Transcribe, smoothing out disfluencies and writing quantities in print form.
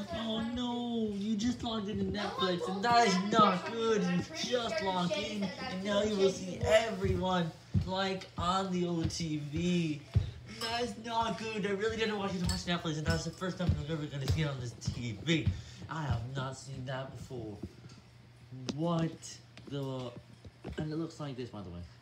Oh no, you just logged into Netflix and that is not good. You just logged in and now you will see everyone like on the old TV. That is not good. I really didn't want you to watch Netflix and that's the first time I'm ever going to see it on this TV. I have not seen that before. What the... And it looks like this, by the way.